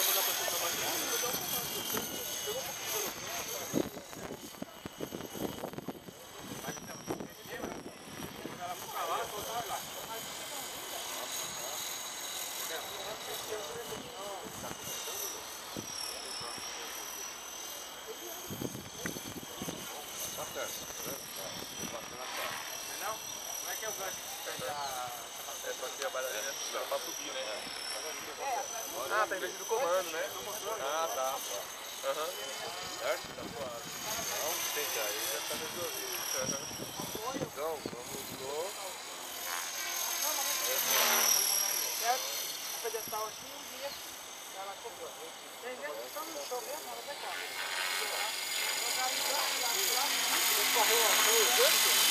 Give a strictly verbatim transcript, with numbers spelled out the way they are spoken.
Ah, tá investido no comando, né? Ah, tá. Aham. Certo? Tá suave. Não, tenta aí, já tá resolvido. Então, vamos no... Certo? O pedestal aqui e um dia ela comprou. Tem vezes que estão no show mesmo, ela vai cá. Correu a rua,